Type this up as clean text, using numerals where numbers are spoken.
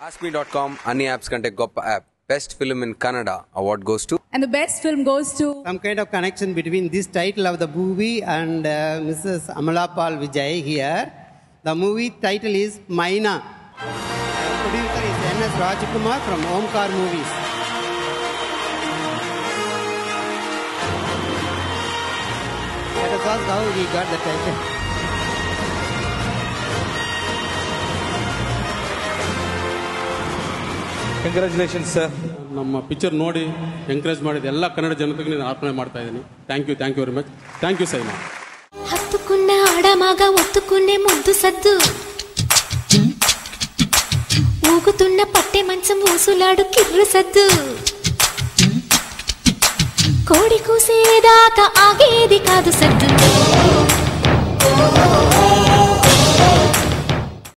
AskMe.com, Anni apps kante goppa app. Best film in Kannada award goes to. And the best film goes to. Some kind of connection between this title of the movie and Mrs. Amalapal Vijay here. The movie title is Myna. Producer is N.S. Rajkumar from Omkar Movies. Let us ask how he got the title. Congratulations, sir. ನಮ್ಮ picture ನೋಡಿ encourage ಮಾಡಿದ ಎಲ್ಲ ಕನ್ನಡ ಜನತೆಗೆ ನಾನು ಅರ್ಪಣೆ ಮಾಡ್ತಾ ಇದ್ದೀನಿ. Thank you very much. Thank you SIIMA. ಹತ್ತುಕುನ್ನ ಆಡಮಗ ಒತ್ತುಕುನ್ನೆ ಮುದ್ದು సద్దు ఊగుతున్న పట్టె మంచం ఊసులాడు కిర్రు సద్దు కోడి కూసేదాకా ఆగేది కాదు సద్దు